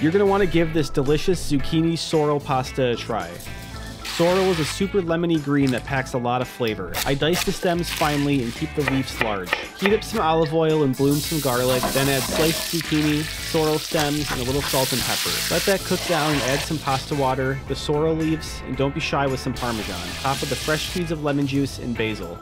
You're going to want to give this delicious zucchini sorrel pasta a try. Sorrel is a super lemony green that packs a lot of flavor. I dice the stems finely and keep the leaves large. Heat up some olive oil and bloom some garlic, then add sliced zucchini, sorrel stems, and a little salt and pepper. Let that cook down and add some pasta water, the sorrel leaves, and don't be shy with some parmesan. Top with the fresh squeeze of lemon juice and basil.